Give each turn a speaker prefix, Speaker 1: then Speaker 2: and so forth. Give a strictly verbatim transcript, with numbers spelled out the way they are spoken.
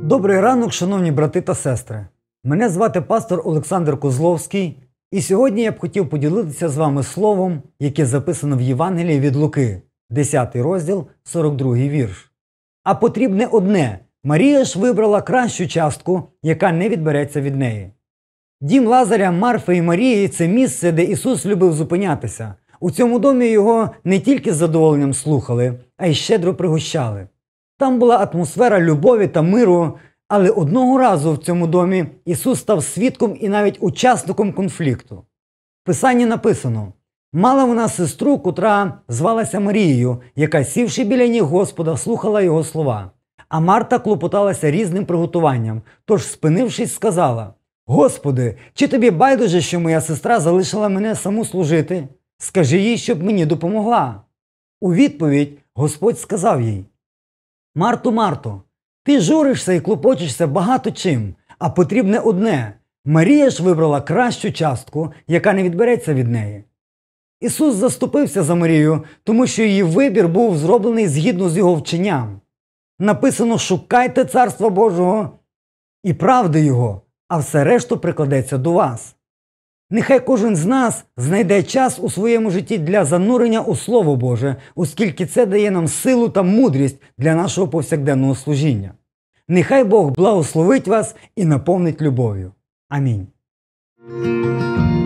Speaker 1: Добрий ранок, шановні брати та сестри. Мене звати пастор Олександр Козловський, і сьогодні я б хотів поділитися з вами словом, яке записано в Євангелії від Луки, десятий розділ, сорок другий вірш. А потрібне одне – Марія ж вибрала кращу частку, яка не відбереться від неї. Дім Лазаря, Марфи і Марії – це місце, де Ісус любив зупинятися. У цьому домі його не тільки з задоволенням слухали, а й щедро пригощали. Там була атмосфера любові та миру, але одного разу в цьому домі Ісус став свідком і навіть учасником конфлікту. В Писанні написано: «Мала вона сестру, котра звалася Марією, яка, сівши біля ніг Господа, слухала його слова. А Марта клопоталася різним приготуванням, тож, спинившись, сказала: Господи, чи тобі байдуже, що моя сестра залишила мене саму служити? Скажи їй, щоб мені допомогла». У відповідь Господь сказав їй: «Марто, Марто, ти журишся і клопочешся багато чим, а потрібне одне – Марія ж вибрала кращу частку, яка не відбереться від неї». Ісус заступився за Марію, тому що її вибір був зроблений згідно з його вченням. Написано: «Шукайте Царства Божого і правди Його, а все решту прикладеться до вас». Нехай кожен з нас знайде час у своєму житті для занурення у Слово Боже, оскільки це дає нам силу та мудрість для нашого повсякденного служіння. Нехай Бог благословить вас і наповнить любов'ю. Амінь.